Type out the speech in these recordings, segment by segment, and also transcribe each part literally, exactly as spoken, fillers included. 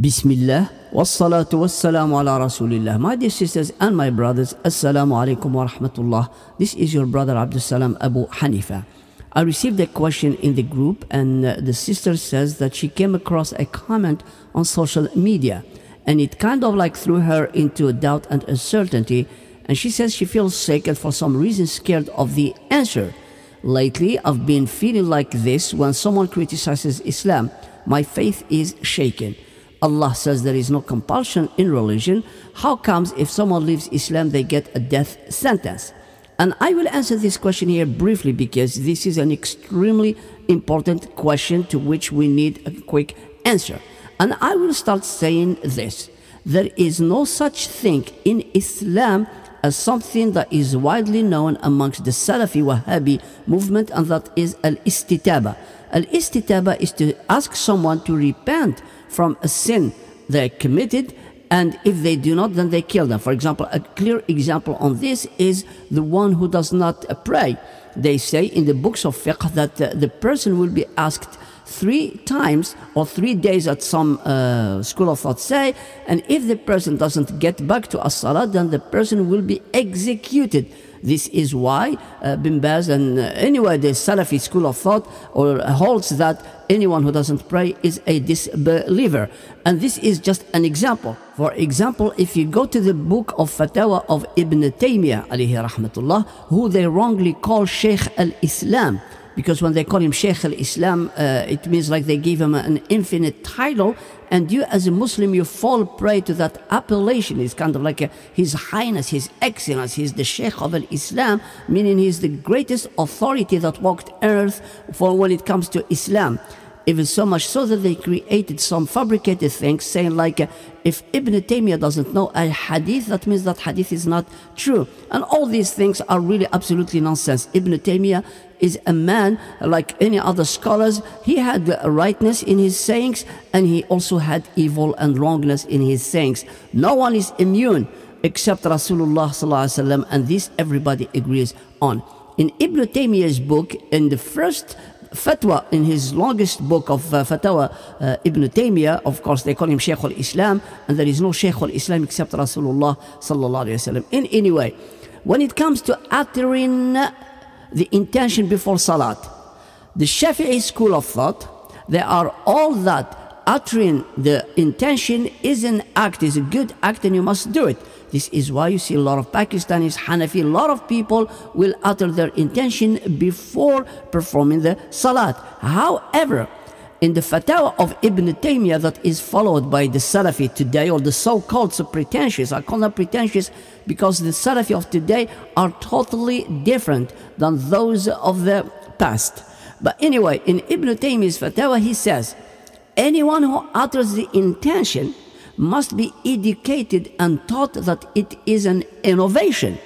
Bismillah, wassalatu wassalamu ala rasulillah. My dear sisters and my brothers, assalamu alaikum wa rahmatullah. This is your brother Abdul Salam Abu Hanifa. I received a question in the group, and uh, the sister says that she came across a comment on social media, and it kind of like threw her into doubt and uncertainty, and she says she feels sick and for some reason scared of the answer. Lately, I've been feeling like this when someone criticizes Islam. My faith is shaken. Allah says there is no compulsion in religion. How comes if someone leaves Islam, they get a death sentence? And I will answer this question here briefly because this is an extremely important question to which we need a quick answer. And I will start saying this. There is no such thing in Islam as something that is widely known amongst the Salafi Wahhabi movement, and that is al-istitaba. Al-istitaba is to ask someone to repent from a sin they committed, and if they do not, then they kill them. For example, a clear example on this is the one who does not pray. They say in the books of fiqh that uh, the person will be asked three times or three days at some uh, school of thought say, and if the person doesn't get back to as-salat, then the person will be executed. This is why uh, Bin Baz and uh, anyway the Salafi school of thought or holds that anyone who doesn't pray is a disbeliever. And this is just an example. For example, if you go to the book of Fatawa of Ibn Taymiyyah alayhi rahmatullah, who they wrongly call Shaykh al-Islam, because when they call him Shaykh al-Islam, uh, it means like they give him an infinite title, and you as a Muslim, you fall prey to that appellation. It's kind of like a, His Highness, His Excellence, He's the Shaykh of al-Islam, meaning He's the greatest authority that walked earth for when it comes to Islam. Even so much so that they created some fabricated things saying like, uh, if Ibn Taymiyyah doesn't know a hadith, that means that hadith is not true. And all these things are really absolutely nonsense. Ibn Taymiyyah is a man like any other scholars. He had the rightness in his sayings, and he also had evil and wrongness in his sayings. No one is immune except Rasulullah sallallahu alaihi wasallam, and this everybody agrees on. In Ibn Taymiyyah's book, in the first fatwa, in his longest book of uh, Fatawa, uh, Ibn Taymiyyah, of course they call him Shaykh al-Islam, and there is no Shaykh al-Islam except Rasulullah sallallahu alaihi wasallam. In any way, when it comes to uttering the intention before Salat, the Shafi'i school of thought, they are all that uttering the intention is an act, is a good act, and you must do it. This is why you see a lot of Pakistanis, Hanafi, a lot of people will utter their intention before performing the Salat. However, in the Fatawa of Ibn Taymiyyah that is followed by the Salafi today, or the so-called so pretentious, I call them pretentious because the Salafi of today are totally different than those of the past. But anyway, in Ibn Taymiyyah's Fatawa, he says, anyone who utters the intention must be educated and taught that it is an innovation.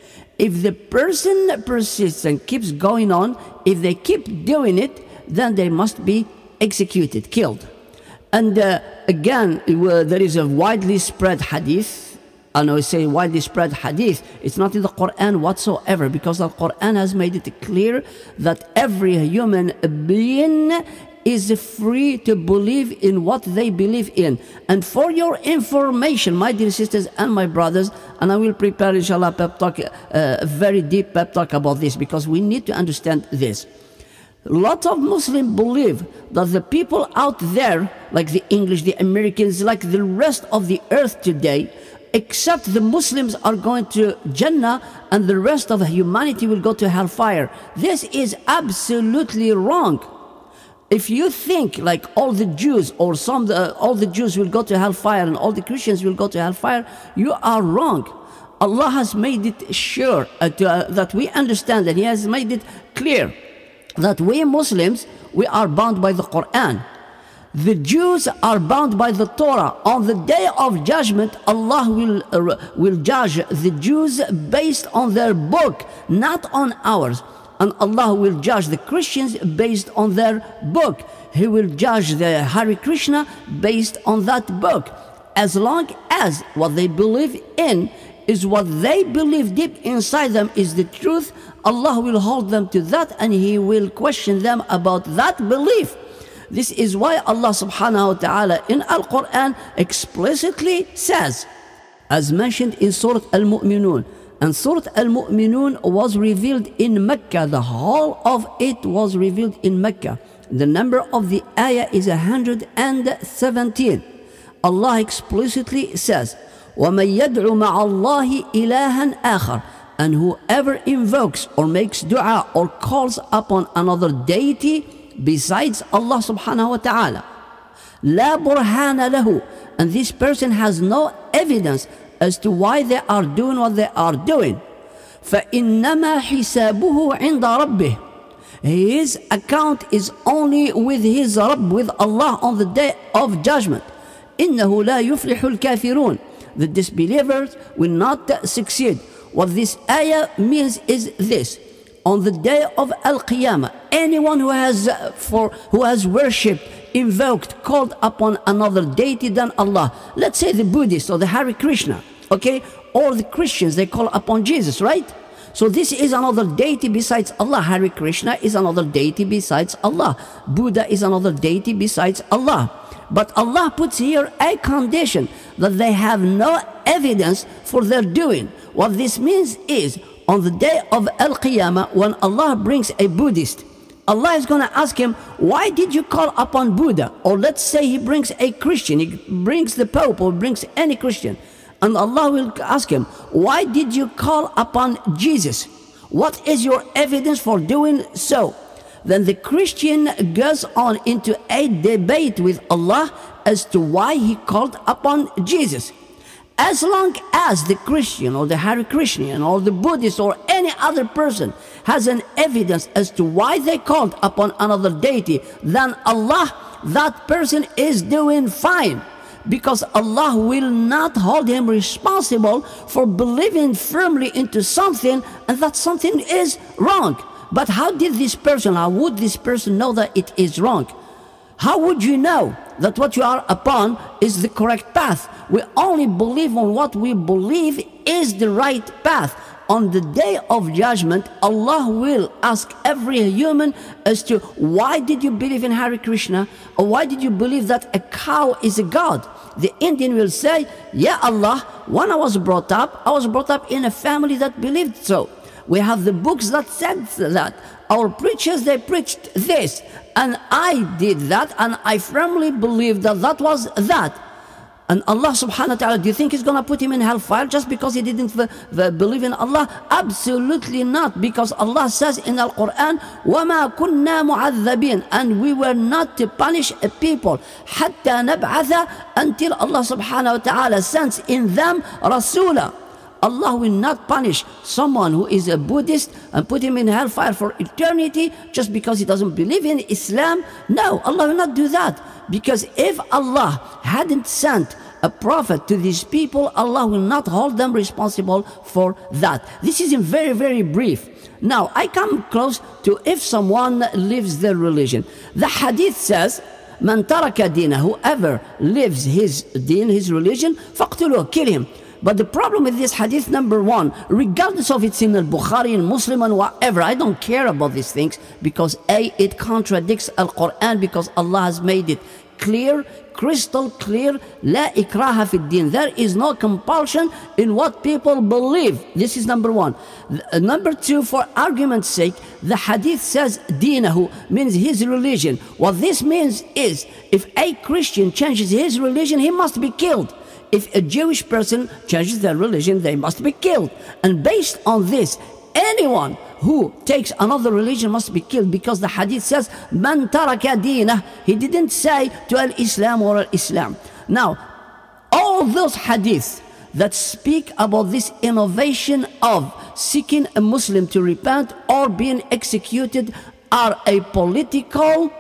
If the person persists and keeps going on, if they keep doing it, then they must be executed, killed. And uh, again, uh, there is a widely spread hadith. And I say widely spread hadith. It's not in the Qur'an whatsoever, because the Qur'an has made it clear that every human being is free to believe in what they believe in. And for your information, my dear sisters and my brothers, and I will prepare inshallah Pep-Talk, uh, a very deep Pep-Talk about this, because we need to understand this. Lots of Muslims believe that the people out there, like the English, the Americans, like the rest of the earth today, except the Muslims are going to Jannah and the rest of humanity will go to hellfire. This is absolutely wrong. If you think like all the Jews or some uh, all the Jews will go to hellfire and all the Christians will go to hellfire, you are wrong. Allah has made it sure uh, to, uh, that we understand, and He has made it clear that we Muslims, we are bound by the Qur'an. The Jews are bound by the Torah. On the day of judgment, Allah will, uh, will judge the Jews based on their book, not on ours. And Allah will judge the Christians based on their book. He will judge the Hare Krishna based on that book. As long as what they believe in is what they believe deep inside them is the truth, Allah will hold them to that, and He will question them about that belief. This is why Allah subhanahu wa ta'ala in Al-Quran explicitly says, as mentioned in Surah Al-Mu'minun, and Surah Al-Mu'minun was revealed in Mecca. The whole of it was revealed in Mecca. The number of the ayah is one hundred seventeen. Allah explicitly says, وَمَن يَدْعُ مَعَ اللَّهِ إِلَهًا آخَرَ, and whoever invokes or makes dua or calls upon another deity besides Allah subhanahu wa ta'ala, لَا بُرْهَانَ لَهُ, and this person has no evidence as to why they are doing what they are doing, فَإِنَّمَا حِسَابُهُ عِنْدَ رَبِّهِ, his account is only with his Rabb, with Allah on the day of judgment. إِنَّهُ لَا يُفْلِحُ الْكَافِرُونَ, the disbelievers will not succeed. What this ayah means is this: on the day of Al-Qiyamah, anyone who has for who has worshipped, invoked, called upon another deity than Allah, let's say the Buddhists or the Hare Krishna, okay, or the Christians, they call upon Jesus, right? So this is another deity besides Allah. Hare Krishna is another deity besides Allah. Buddha is another deity besides Allah. But Allah puts here a condition that they have no evidence for their doing. What this means is, on the day of Al-Qiyamah, when Allah brings a Buddhist, Allah is going to ask him, why did you call upon Buddha? Or let's say he brings a Christian, he brings the Pope or brings any Christian. And Allah will ask him, why did you call upon Jesus? What is your evidence for doing so? Then the Christian goes on into a debate with Allah as to why he called upon Jesus. As long as the Christian or the Hare Krishna or the Buddhist or any other person has an evidence as to why they called upon another deity than Allah, that person is doing fine, because Allah will not hold him responsible for believing firmly into something and that something is wrong. But how did this person, how would this person know that it is wrong? How would you know that what you are upon is the correct path? We only believe on what we believe is the right path. On the day of judgment, Allah will ask every human as to why did you believe in Hare Krishna, or why did you believe that a cow is a god? The Indian will say, yeah Allah, when I was brought up, I was brought up in a family that believed so. We have the books that said that. Our preachers, they preached this, and I did that, and I firmly believe that that was that. And Allah subhanahu wa ta'ala, do you think He's going to put him in hellfire just because he didn't believe in Allah? Absolutely not, because Allah says in Al-Quran, وَمَا كُنَّا مُعَذَّبِينَ, and we were not to punish a people حَتَّى نَبْعَثَ, until Allah subhanahu wa ta'ala sends in them Rasulah. Allah will not punish someone who is a Buddhist and put him in hellfire for eternity just because he doesn't believe in Islam. No, Allah will not do that. Because if Allah hadn't sent a prophet to these people, Allah will not hold them responsible for that. This is in very, very brief. Now, I come close to if someone lives their religion. The hadith says, Man taraka dina, whoever lives his deen, his religion, faqtuluh, kill him. But the problem with this hadith, number one, regardless of it's in Al-Bukhari and Muslim and whatever, I don't care about these things, because A, it contradicts Al-Quran, because Allah has made it clear, crystal clear, La ikraha fi din. There is no compulsion in what people believe. This is number one. Uh, number two, for argument's sake, the hadith says dinahu, means his religion. What this means is, if a Christian changes his religion, he must be killed. If a Jewish person changes their religion, they must be killed. And based on this, anyone who takes another religion must be killed, because the hadith says, Man taraka dinah. He didn't say to al-Islam or al-Islam. Now, all those hadiths that speak about this innovation of seeking a Muslim to repent or being executed are a political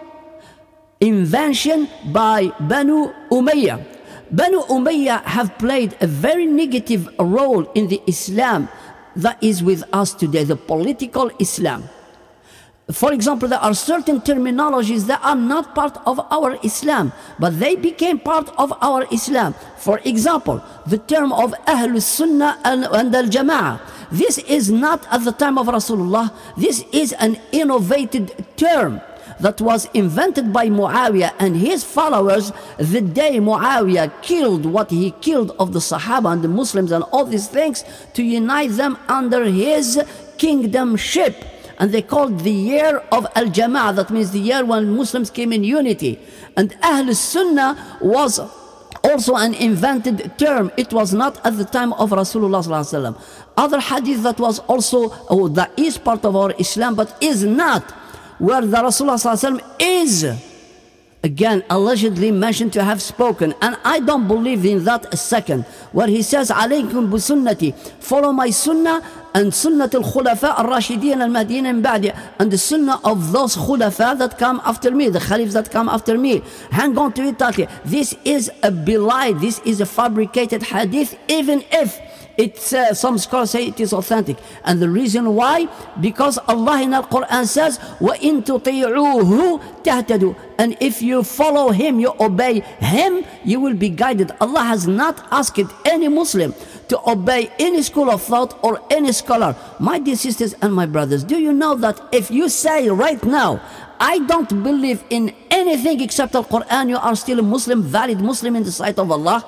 invention by Banu Umayyah. Banu Umayyah have played a very negative role in the Islam that is with us today, the political Islam. For example, there are certain terminologies that are not part of our Islam, but they became part of our Islam. For example, the term of Ahlul Sunnah and Al-Jama'ah. This is not at the time of Rasulullah. This is an innovated term that was invented by Muawiyah and his followers the day Muawiyah killed what he killed of the Sahaba and the Muslims and all these things to unite them under his kingdomship. And they called the year of Al-Jama'ah, that means the year when Muslims came in unity. And Ahl Sunnah was also an invented term. It was not at the time of Rasulullah sallallahu alaihi wasallam. Other hadith that was also, oh, that is part of our Islam, but is not, where the Rasulullah sallallahu alaihi wasallam is, again, allegedly mentioned to have spoken. And I don't believe in that a second. Where he says, alaykum bi sunnati, follow my sunnah and sunnat al-khulafa al-rashidin al-mahdiyin min ba'di, and the sunnah of those khulafa that come after me, the khalifs that come after me. Hang on to it tightly. This is a belied, this is a fabricated hadith, even if it's, uh, some scholars say it is authentic. And the reason why? Because Allah in Al-Quran says, وَإِن تُطِيعُوهُ تَهْتَدُوا, and if you follow him, you obey him, you will be guided. Allah has not asked any Muslim to obey any school of thought or any scholar. My dear sisters and my brothers, do you know that if you say right now, I don't believe in anything except Al-Quran, you are still a Muslim, valid Muslim in the sight of Allah?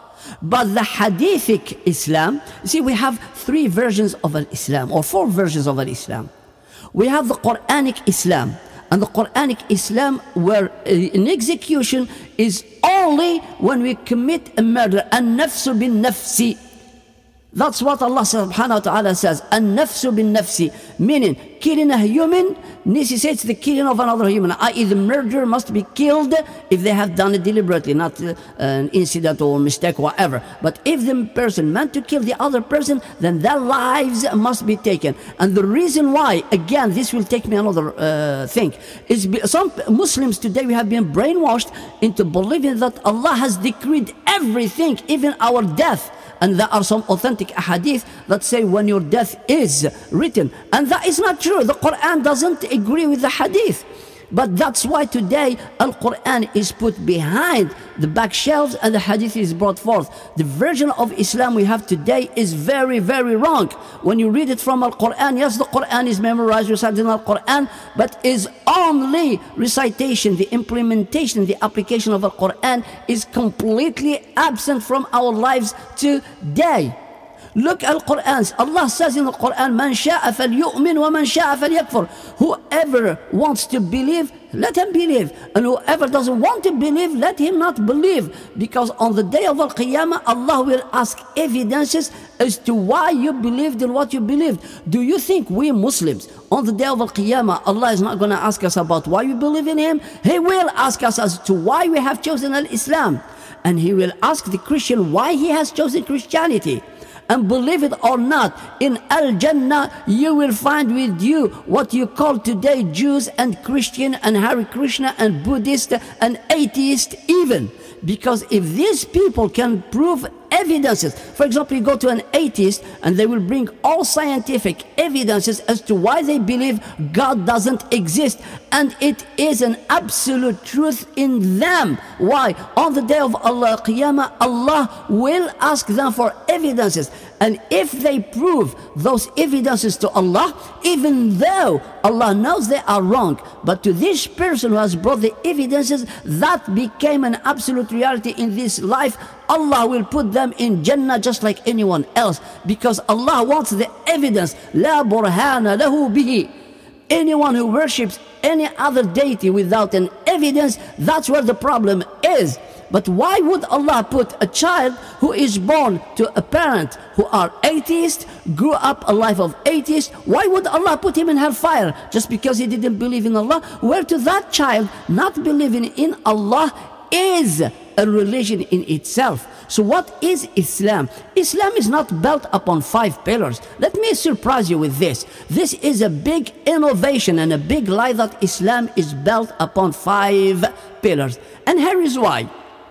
But the hadithic Islam, see, we have three versions of Al-Islam, or four versions of Al-Islam. We have the Quranic Islam, and the Quranic Islam where an execution is only when we commit a murder, an-nafsu bin-nafsi. That's what Allah subhanahu wa ta'ala says, an-nafsu bin-nafsi, meaning killing a human necessitates the killing of another human, that is the murderer must be killed if they have done it deliberately, not uh, an incident or mistake, whatever. But if the person meant to kill the other person, then their lives must be taken. And the reason why, again, this will take me another uh, thing, is be, some Muslims today, we have been brainwashed into believing that Allah has decreed everything, even our death. And there are some authentic ahadith that say when your death is written. And that is not true. The Quran doesn't agree with the hadith. But that's why today Al-Quran is put behind the back shelves and the hadith is brought forth. The version of Islam we have today is very, very wrong. When you read it from Al-Quran, yes, the Quran is memorized, recited in Al-Quran, but is only recitation. The implementation, the application of Al-Quran is completely absent from our lives today. Look at Al-Quran. Allah says in the Quran, "Man sha'a falyu'min wa man sha'a falyakfur." Whoever wants to believe, let him believe. And whoever doesn't want to believe, let him not believe. Because on the day of Al-Qiyamah, Allah will ask evidences as to why you believed in what you believed. Do you think we Muslims, on the day of Al-Qiyamah, Allah is not going to ask us about why we believe in Him? He will ask us as to why we have chosen Al-Islam. And He will ask the Christian why he has chosen Christianity. And believe it or not, in Al-Jannah you will find with you what you call today Jews and Christian and Hare Krishna and Buddhist and atheist even. Because if these people can prove evidences, for example, you go to an atheist and they will bring all scientific evidences as to why they believe God doesn't exist, and it is an absolute truth in them. Why? On the day of Allah Qiyamah, Allah will ask them for evidences, and if they prove those evidences to Allah, even though Allah knows they are wrong, but to this person who has brought the evidences, that became an absolute reality in this life, Allah will put them in Jannah just like anyone else, because Allah wants the evidence. La burhana lahu bihi. Anyone who worships any other deity without an evidence, that's where the problem is. But why would Allah put a child who is born to a parent who are atheist, grew up a life of atheist, why would Allah put him in hellfire just because he didn't believe in Allah? Where to that child not believing in Allah is a religion in itself. So what is Islam? Islam is not built upon five pillars. Let me surprise you with this. This is a big innovation and a big lie that Islam is built upon five pillars. And here is why.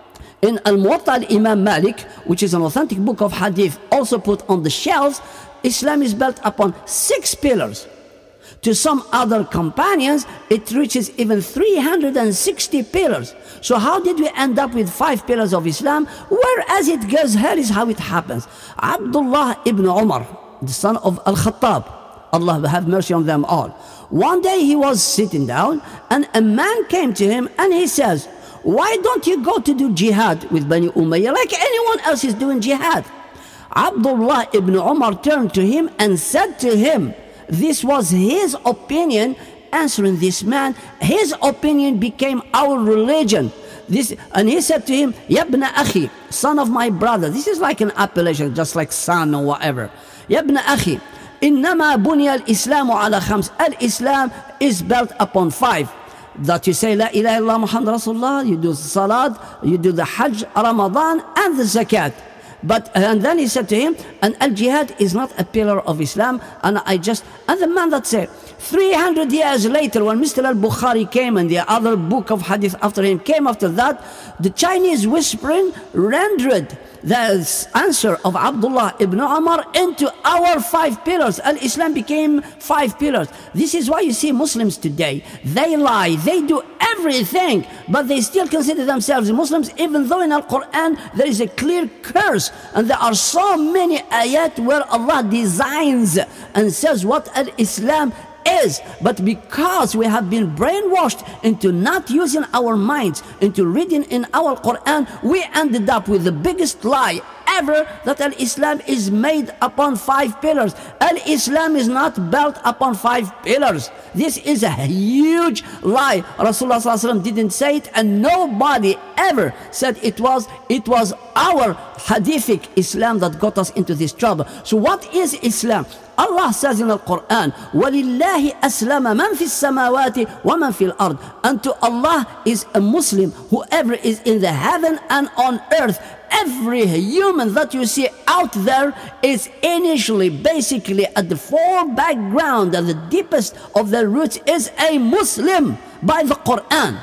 In Al-Muwatta al-Imam Malik, which is an authentic book of hadith also put on the shelves, Islam is built upon six pillars. To some other companions, it reaches even three hundred sixty pillars. So how did we end up with five pillars of Islam? Whereas it goes, here is how it happens. Abdullah ibn Umar, the son of Al-Khattab, Allah have mercy on them all. One day he was sitting down and a man came to him and he says, why don't you go to do jihad with Bani Umayyah like anyone else is doing jihad? Abdullah ibn Umar turned to him and said to him, this was his opinion. Answering this man, his opinion became our religion. This, and he said to him, Yabna Akhi, son of my brother. This is like an appellation, just like son or whatever. Yabna Akhi, Innama bunya al-Islamu ala khams. Al-Islam is built upon five. That you say, La ilaha illallah Muhammad Rasulullah, you do salat, you do the Hajj, Ramadan, and the Zakat. But, and then he said to him, and al-Jihad is not a pillar of Islam, and I just, and the man that said, three hundred years later, when Mister al-Bukhari came and the other book of hadith after him came after that, the Chinese whispering rendered the answer of Abdullah ibn Umar into our five pillars. Al-Islam became five pillars. This is why you see Muslims today, they lie, they do everything, but they still consider themselves Muslims, even though in Al-Quran there is a clear curse, and there are so many ayat where Allah designs and says what Al-Islam is. But because we have been brainwashed into not using our minds, into reading in our Quran, we ended up with the biggest lie ever, that Al-Islam is made upon five pillars. Al-Islam is not built upon five pillars. This is a huge lie. Rasulullah sallallahu alaihi wasallam didn't say it, and nobody ever said it was. It was our hadithic Islam that got us into this trouble. So what is Islam? Allah says in the Quran, وَلِلَّهِ أَسْلَمَ مَنْ فِي السَّمَاوَاتِ وَمَنْ فِي الْأَرْضِ. Unto Allah is a Muslim, whoever is in the heaven and on earth. Every human that you see out there is initially, basically, at the far background and the deepest of their roots is a Muslim by the Quran.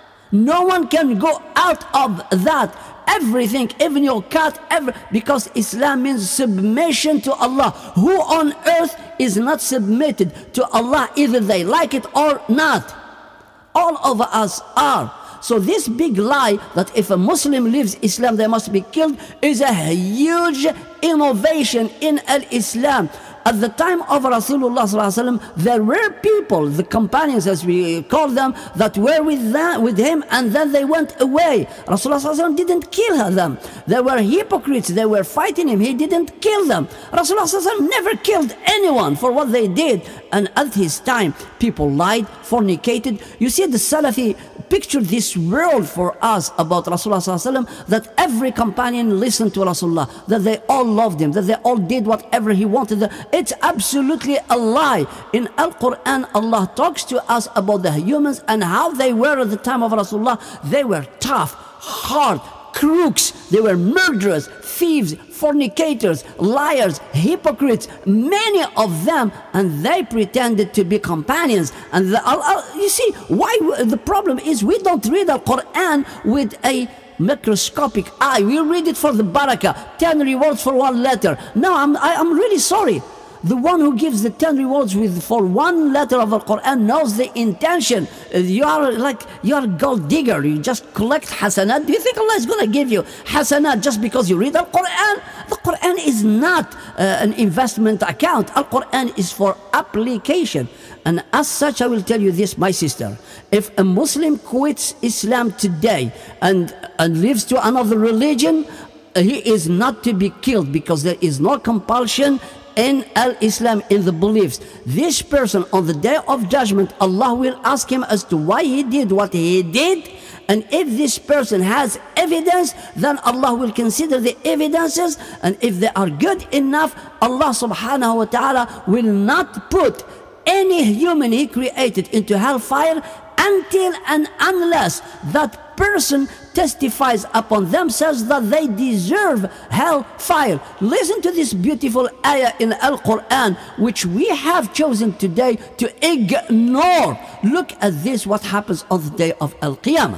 No one can go out of that. Everything, even your cat, ever, because Islam means submission to Allah. Who on earth is not submitted to Allah, either they like it or not? All of us are. So this big lie that if a Muslim leaves Islam they must be killed is a huge innovation in Al-Islam. At the time of Rasulullah sallallahu alaihi wasallam, there were people, the companions as we call them, that were with, that, with him, and then they went away. Rasulullah sallallahu alaihi wasallam didn't kill them. They were hypocrites, they were fighting him, he didn't kill them. Rasulullah sallallahu alaihi wasallam never killed anyone for what they did. And at his time, people lied, fornicated. You see, the Salafi pictured this world for us about Rasulullah sallallahu alaihi wasallam, that every companion listened to Rasulullah, that they all loved him, that they all did whatever he wanted. It's absolutely a lie. In Al-Quran, Allah talks to us about the humans and how they were at the time of Rasulullah. They were tough, hard, crooks. They were murderers, thieves, fornicators, liars, hypocrites, many of them, and they pretended to be companions. And the, uh, you see, why the problem is we don't read Al-Quran with a microscopic eye. We read it for the barakah, ten rewards for one letter. No, I'm, I, I'm really sorry. The one who gives the ten rewards with for one letter of the Quran knows the intention. You are like, you are a gold digger. You just collect hasanat. Do you think Allah is going to give you hasanat just because you read the Quran? The Quran is not uh, an investment account. Al-Quran is for application. And as such, I will tell you this, my sister. If a Muslim quits Islam today and, and lives to another religion, he is not to be killed, because there is no compulsion in Al-Islam, in the beliefs. This person on the day of judgment, Allah will ask him as to why he did what he did. And if this person has evidence, then Allah will consider the evidences, and if they are good enough, Allah subhanahu wa ta'ala will not put any human he created into hellfire until and unless that person testifies upon themselves that they deserve hellfire. Listen to this beautiful ayah in Al-Quran, which we have chosen today to ignore. Look at this, what happens on the day of Al-Qiyamah.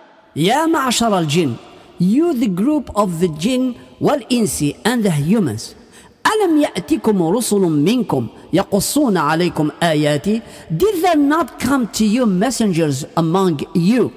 Ya ma'ashar al-jinn, you the group of the jinn wal-insi and the humans. أَلَمْ يَأْتِكُمْ رُسُلٌ مِّنْكُمْ يَقُصُّونَ عَلَيْكُمْ آيَاتِي. Did there not come to you messengers among you,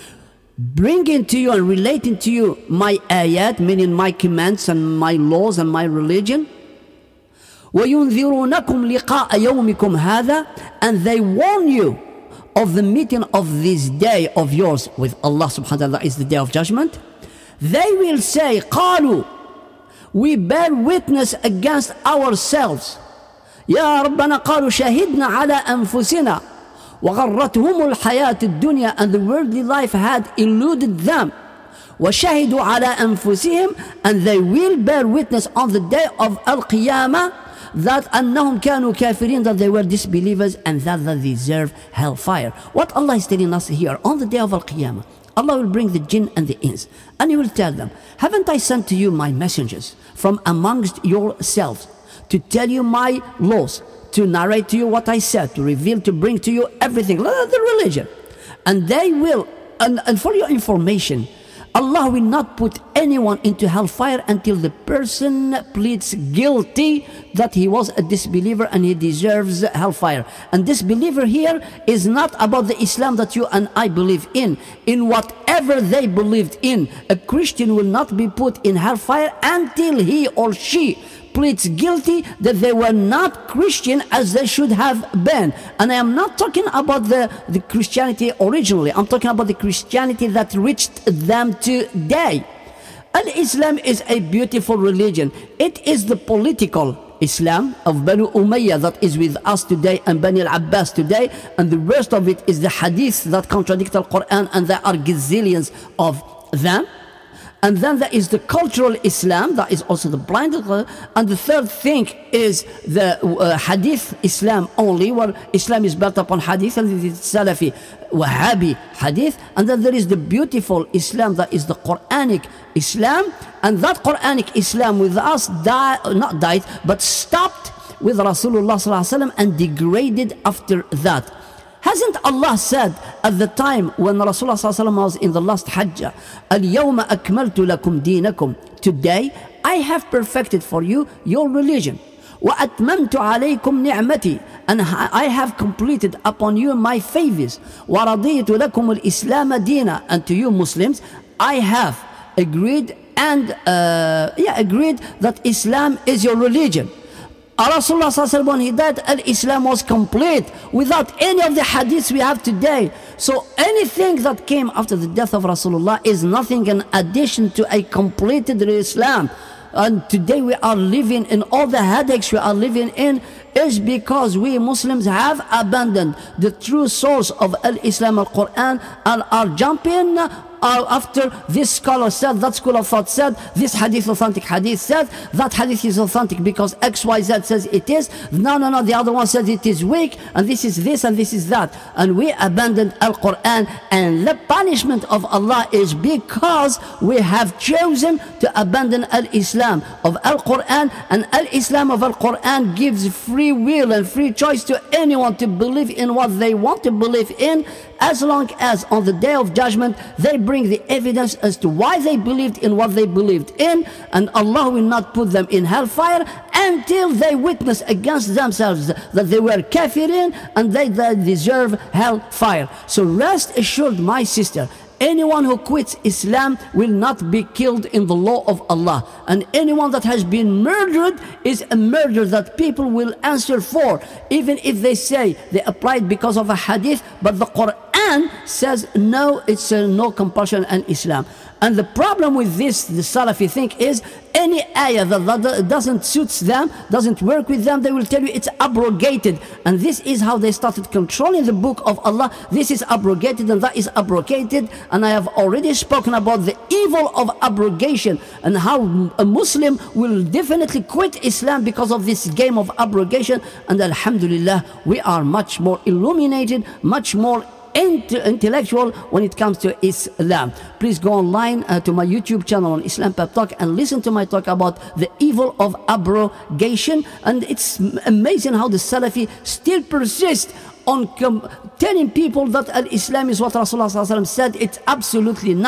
bringing to you and relating to you my ayat, meaning my commands and my laws and my religion? وَيُنذِرُونَكُمْ لِقَاءَ يَوْمِكُمْ هَذَا, and they warn you of the meeting of this day of yours with Allah subhanahu wa ta'ala, is the day of judgment. They will say, قالوا, we bear witness against ourselves. يا ربنا قالوا شهدنا على أنفسنا وغرتهم الحياة الدنيا, and the worldly life had eluded them. وشهدوا على أنفسهم, and they will bear witness on the day of Al-Qiyamah that أنهم كانوا كافرين, that they were disbelievers and that they deserve hellfire. What Allah is telling us here, on the day of Al-Qiyamah, Allah will bring the jinn and the ins, and He will tell them, haven't I sent to you my messengers from amongst yourselves to tell you my laws, to narrate to you what I said, to reveal, to bring to you everything, the religion? And they will, and, and for your information, Allah will not put anyone into hellfire until the person pleads guilty that he was a disbeliever and he deserves hellfire. And disbeliever here is not about the Islam that you and I believe in. In whatever they believed in, a Christian will not be put in hellfire until he or she pleads guilty that they were not Christian as they should have been. And I am not talking about the, the Christianity originally. I'm talking about the Christianity that reached them today. Al-Islam is a beautiful religion. It is the political Islam of Banu Umayyah that is with us today, and Bani al-Abbas today, and the rest of it is the hadith that contradict the Qur'an, and there are gazillions of them. And then there is the cultural Islam, that is also the blind. And the third thing is the uh, Hadith Islam only, where Islam is built upon Hadith, and it is Salafi, Wahhabi Hadith. And then there is the beautiful Islam, that is the Quranic Islam. And that Quranic Islam with us, die, not died, but stopped with Rasulullah sallallahu alaihi wasallam and degraded after that. Hasn't Allah said at the time when Rasulullah sallallahu alaihi wasallam was in the last Hajj, الْيَوْمَ أَكْمَلْتُ لَكُمْ دِينَكُمْ, today I have perfected for you your religion. وَأَتْمَمْتُ عَلَيْكُمْ نِعْمَتِي, and I have completed upon you my favors. وَرَضِيتُ لَكُمُ الْإِسْلَامَ دِينًا, and to you Muslims I have agreed and uh, yeah agreed that Islam is your religion. Rasulullah sallallahu alaihi wasallam, when he died, Al-Islam was complete without any of the hadiths we have today. So anything that came after the death of Rasulullah is nothing in addition to a completed Islam. And today we are living in all the headaches we are living in is because we Muslims have abandoned the true source of Al-Islam, Al-Quran, and are jumping Uh, after this scholar said, that school of thought said, this hadith authentic hadith said, that hadith is authentic because X Y Z says it is. No, no, no, the other one says it is weak, and this is this and this is that. And we abandoned Al-Quran, and the punishment of Allah is because we have chosen to abandon Al-Islam of Al-Quran, and Al-Islam of Al-Quran gives free will and free choice to anyone to believe in what they want to believe in, as long as on the day of judgment they bring the evidence as to why they believed in what they believed in, and Allah will not put them in hellfire until they witness against themselves that they were kafirin and they, they deserve hellfire. So rest assured, my sister, anyone who quits Islam will not be killed in the law of Allah, and anyone that has been murdered is a murder that people will answer for, even if they say they applied because of a hadith, but the Qur'an says no, it's a no compulsion in Islam. And the problem with this, the Salafi thing, is any ayah that, that doesn't suit them, doesn't work with them, they will tell you it's abrogated. And this is how they started controlling the book of Allah. This is abrogated and that is abrogated. And I have already spoken about the evil of abrogation and how a Muslim will definitely quit Islam because of this game of abrogation. And Alhamdulillah, we are much more illuminated, much more intellectual when it comes to Islam. Please go online uh, to my YouTube channel on Islam Pep-Talk and listen to my talk about the evil of abrogation. And it's amazing how the Salafi still persist on telling people that Al-Islam is what Rasulullah sallallahu alaihi wasallam said. It's absolutely not.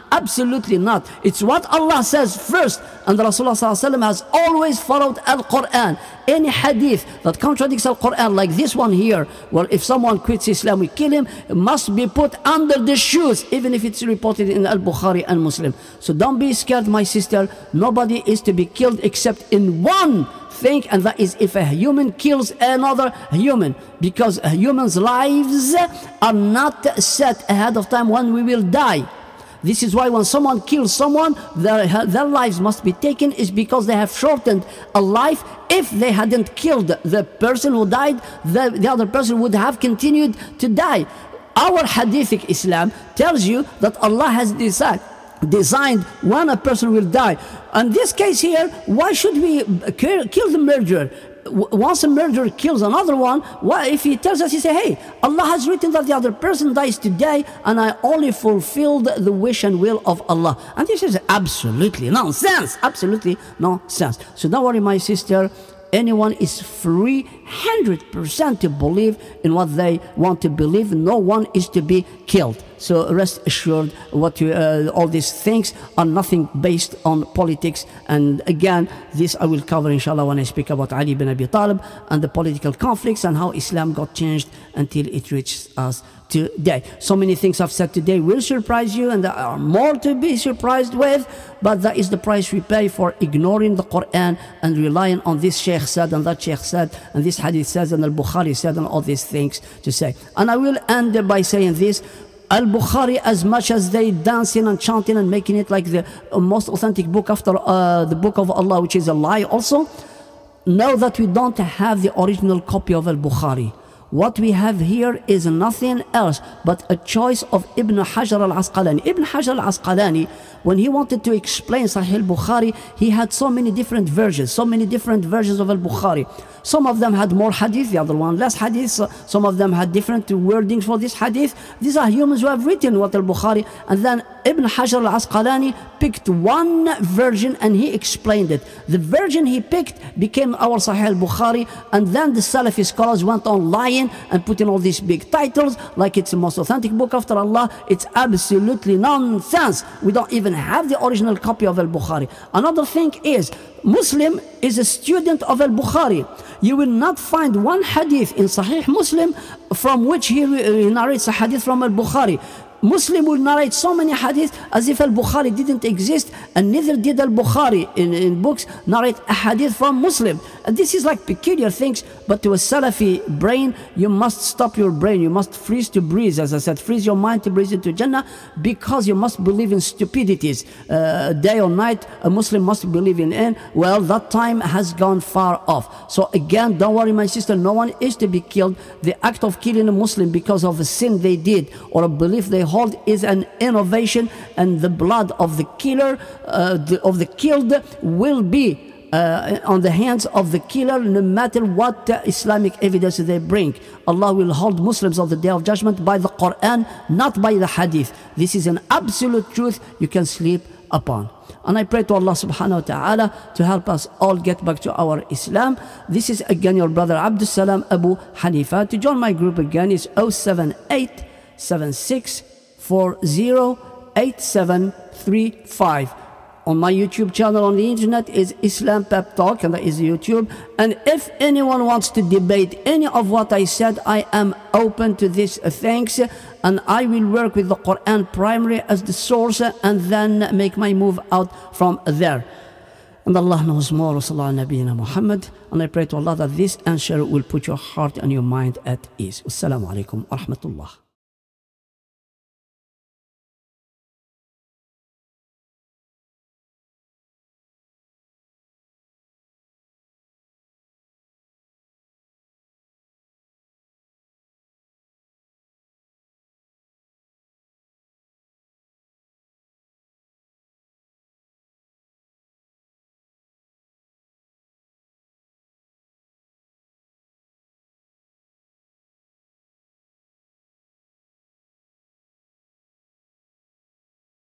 Absolutely not. It's what Allah says first. And the Rasulullah has always followed Al-Quran. Any hadith that contradicts Al-Quran, like this one here, well, if someone quits Islam, we kill him, must be put under the shoes, even if it's reported in Al-Bukhari and Muslim. So don't be scared, my sister. Nobody is to be killed except in one thing, and that is if a human kills another human, because humans' lives are not set ahead of time when we will die. This is why when someone kills someone, their, their lives must be taken, is because they have shortened a life. If they hadn't killed the person who died, the, the other person would have continued to die. Our hadithic Islam tells you that Allah has decided designed when a person will die. In this case here, why should we kill the murderer? Once a murderer kills another one, why, if he tells us, he say, hey, Allah has written that the other person dies today, and I only fulfilled the wish and will of Allah. And this is absolutely nonsense. Absolutely nonsense. So don't worry, my sister. Anyone is free one hundred percent to believe in what they want to believe. No one is to be killed. So rest assured, what you, uh, all these things are nothing based on politics. And again, this I will cover inshallah when I speak about Ali bin Abi Talib and the political conflicts and how Islam got changed until it reaches us today. So many things I've said today will surprise you, and there are more to be surprised with, but that is the price we pay for ignoring the Quran and relying on this Sheikh said and that Sheikh said and this Hadith says and Al-Bukhari said and all these things to say. And I will end by saying this: Al-Bukhari, as much as they dancing and chanting and making it like the most authentic book after uh, the book of Allah, which is a lie also, know that we don't have the original copy of Al-Bukhari. What we have here is nothing else but a choice of Ibn Hajar al-Asqalani. Ibn Hajar al-Asqalani, when he wanted to explain Sahih al-Bukhari, he had so many different versions, so many different versions of al-Bukhari. Some of them had more hadith, the other one less hadith. Some of them had different wordings for this hadith. These are humans who have written what al-Bukhari. And then Ibn Hajar al-Asqalani picked one version and he explained it. The version he picked became our Sahih al-Bukhari, and then the Salafi scholars went on lying and putting all these big titles like it's the most authentic book after Allah. It's absolutely nonsense. We don't even have the original copy of al-Bukhari. Another thing is, Muslim is a student of al-Bukhari. You will not find one hadith in Sahih Muslim from which he narrates a hadith from al-Bukhari. Muslim will narrate so many hadiths as if al-Bukhari didn't exist, and neither did al-Bukhari in, in books narrate a hadith from Muslim. And this is like peculiar things, but to a Salafi brain, you must stop your brain. You must freeze to breathe, as I said, freeze your mind to breathe into Jannah, because you must believe in stupidities. Uh, day or night, a Muslim must believe in it. Well, that time has gone far off. So again, don't worry, my sister, no one is to be killed. The act of killing a Muslim because of a sin they did or a belief they hold is an innovation, and the blood of the killer, uh, the, of the killed, will be uh, on the hands of the killer, no matter what uh, Islamic evidence they bring. Allah will hold Muslims on the Day of Judgment by the Qur'an, not by the Hadith. This is an absolute truth you can sleep upon. And I pray to Allah subhanahu wa ta'ala to help us all get back to our Islam. This is again your brother Abdul Salam Abu Hanifa. To join my group again is zero seven eight seven six four zero eight seven three five. On my YouTube channel on the internet is Islam Pep-Talk, and that is YouTube. And if anyone wants to debate any of what I said, I am open to this. Thanks. And I will work with the Quran primarily as the source and then make my move out from there. And Allah knows more. Sallallahu Muhammad. And I pray to Allah that this answer will put your heart and your mind at ease. Wassalamu alaikum wa rahmatullah.